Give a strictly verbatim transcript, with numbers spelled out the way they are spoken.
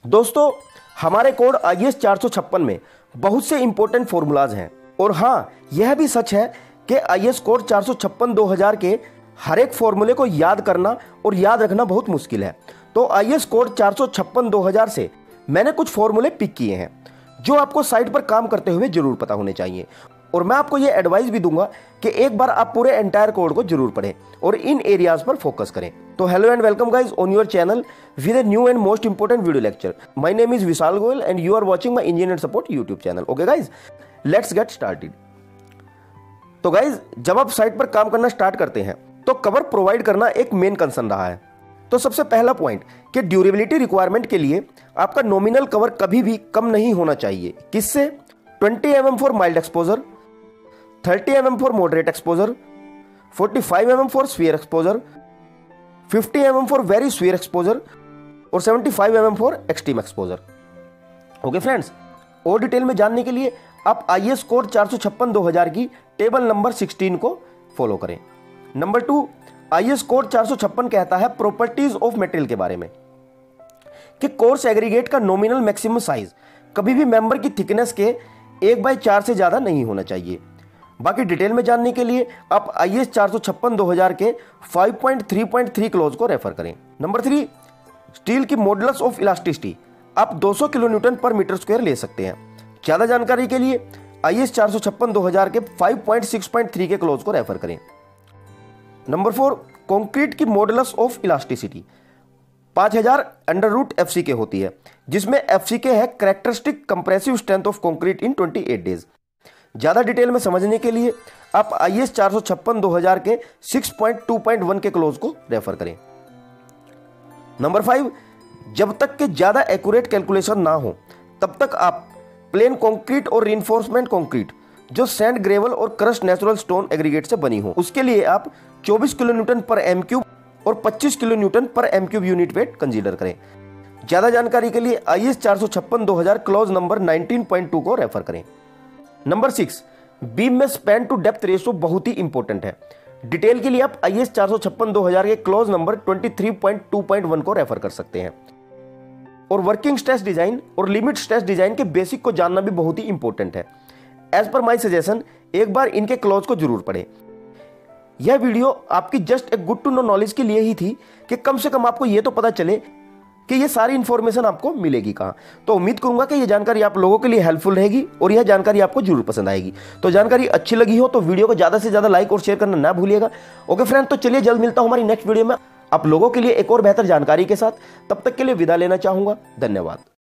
दोस्तों, हमारे code I S चार सौ छप्पन में बहुत से इंपॉर्टेंट फॉर्मूलाज हैं और हाँ, यह भी सच है कि आई एस कोड चार सौ छप्पन दो हज़ार के हर एक फॉर्मूले को याद करना और याद रखना बहुत मुश्किल है। तो आई एस कोड चार सौ छप्पन दो हज़ार से मैंने कुछ फॉर्मूले पिक किए हैं जो आपको साइट पर काम करते हुए जरूर पता होने चाहिए, और मैं आपको यह एडवाइस भी दूंगा कि एक बार आप पूरे एंटायर कोड को जरूर पढ़ें और इन एरियाज पर फोकस करें। तो hello and welcome guys on your channel with a new and most important video lecture. My name is Vishal Goyal and you are watching my engineer support YouTube channel. Okay guys, let's get started. तो गाइज, जब आप site पर काम करना start करते हैं तो कवर प्रोवाइड करना एक मेन कंसर्न रहा है। तो सबसे पहला पॉइंट कि ड्यूरेबिलिटी रिक्वायरमेंट के लिए आपका नॉमिनल कवर कभी भी कम नहीं होना चाहिए। किससे? Twenty M M for mild exposure, thirty M M for moderate exposure, forty five M M for severe exposure, fifty M M for very severe exposure और seventy five M M for extreme exposure. Okay friends, और detail में जानने के लिए आप आई S code चार सौ छप्पन दो हज़ार की टेबल नंबर सिक्सटीन को फॉलो करें। Number two, I S code चार सौ छप्पन कहता है प्रॉपर्टीज ऑफ मटेरियल के बारे में कि कोर्स एग्रीगेट का नॉमिनल मैक्सिमम साइज कभी भी मेंबर की थिकनेस के एक बाई चार से ज्यादा नहीं होना चाहिए। बाकी डिटेल में जानने के लिए आप आई एस चार सौ छप्पन दो हज़ार के five point three point three clause को रेफर करें। नंबर थ्री, स्टील की मॉडुलस ऑफ इलास्टिसिटी आप दो सौ किलो न्यूटन पर मीटर स्क्वायर ले सकते हैं। ज्यादा जानकारी के लिए आई एस चार सौ छप्पन दो हज़ार के five point six point three के क्लोज को रेफर करें। नंबर फोर, कंक्रीट की मॉडुलस ऑफ इलास्टिसिटी पाँच हज़ार अंडर रूट एफ सी के होती है, जिसमें एफ सी के है characteristic compressive strength of concrete in अट्ठाईस डेज। ज्यादा डिटेल में समझने के लिए आप आई एस चार सौ छप्पन दो हज़ार के six point two point one के क्लोज को रेफर करें। नंबर फाइव, जब तक के ज्यादा एक्यूरेट कैलकुलेशन ना हो तब तक आप प्लेन कंक्रीट और रिइंफोर्समेंट कंक्रीट जो सैंड, ग्रेवल और क्रस्ट नेचुरल स्टोन एग्रीगेट से बनी हो, उसके लिए आप चौबीस किलो न्यूटन पर एम क्यूब और पच्चीस किलो न्यूटन पर M cube unit weight consider करें। ज्यादा जानकारी के लिए आई एस चार सौ छप्पन दो हज़ार clause number nineteen point two को रेफर करें। नंबर सिक्स, बीम में स्पैन टू डेप्थ रेशो बहुत ही इंपॉर्टेंट है। डिटेल के लिए आप आई एस चार सौ छप्पन दो हज़ार के clause number twenty three point two point one को रेफर कर सकते हैं। और वर्किंग स्ट्रेस डिजाइन और लिमिट स्ट्रेस डिजाइन के बेसिक को जानना भी बहुत ही इंपॉर्टेंट है। एज पर माई सजेशन एक बार इनके क्लॉज को जरूर पढ़ें। यह वीडियो आपकी जस्ट एक गुड टू नो नॉलेज के लिए ही थी कि कम से कम आपको यह तो पता चले कि ये सारी इंफॉर्मेशन आपको मिलेगी कहाँ। तो उम्मीद करूंगा कि यह जानकारी आप लोगों के लिए हेल्पफुल रहेगी और यह जानकारी आपको जरूर पसंद आएगी। तो जानकारी अच्छी लगी हो तो वीडियो को ज्यादा से ज्यादा लाइक और शेयर करना ना भूलिएगा। ओके फ्रेंड, तो चलिए जल्द मिलता हूं हमारी नेक्स्ट वीडियो में आप लोगों के लिए एक और बेहतर जानकारी के साथ। तब तक के लिए विदा लेना चाहूंगा। धन्यवाद।